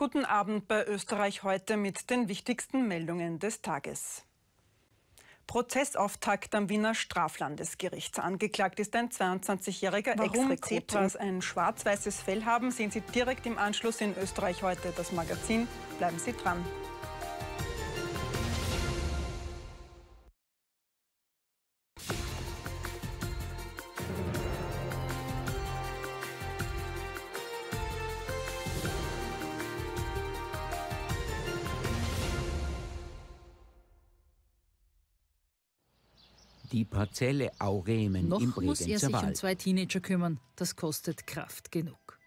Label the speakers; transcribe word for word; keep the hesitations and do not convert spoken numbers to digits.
Speaker 1: Guten Abend bei Österreich heute mit den wichtigsten Meldungen des Tages. Prozessauftakt am Wiener Straflandesgericht. Angeklagt ist ein zweiundzwanzigjähriger
Speaker 2: Warum
Speaker 1: Zebras ein schwarz-weißes Fell haben, sehen Sie direkt im Anschluss in Österreich heute das Magazin. Bleiben Sie dran.
Speaker 3: Die Parzelle Auremen
Speaker 2: Noch
Speaker 3: im
Speaker 2: muss er
Speaker 3: Bregenzer
Speaker 2: sich um
Speaker 3: Wald.
Speaker 2: zwei Teenager kümmern. Das kostet Kraft genug.